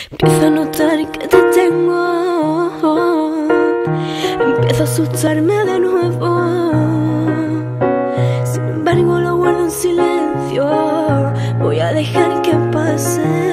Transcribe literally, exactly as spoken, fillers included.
Empiezo a notar que te tengo, empiezo a asustarme de nuevo. Sin embargo lo guardo en silencio, voy a dejar que pase.